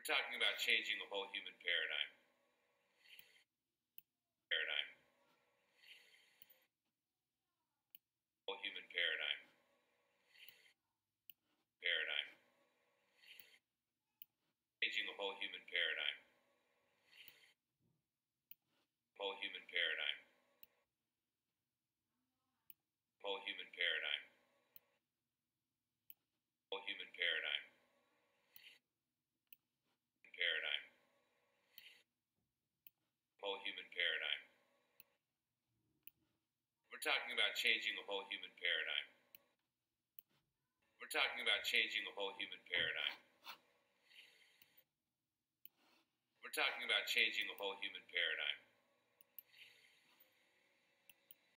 We're talking about changing the whole human paradigm. Paradigm. Whole human paradigm. Paradigm. Changing the whole human paradigm. Whole human paradigm. Whole human paradigm. Whole human paradigm. Paradigm. Whole human paradigm. We're talking about changing the whole human paradigm. We're talking about changing the whole human paradigm. We're talking about changing the whole human paradigm.